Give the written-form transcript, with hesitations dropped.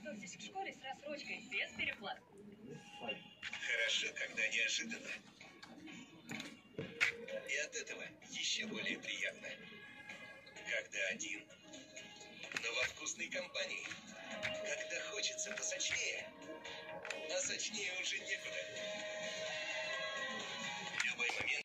готовьтесь к школе с рассрочкой, без переплат. Хорошо, когда неожиданно. И от этого еще более приятно. Когда один, но во вкусной компании. Когда хочется посочнее, а сочнее уже некуда. В любой момент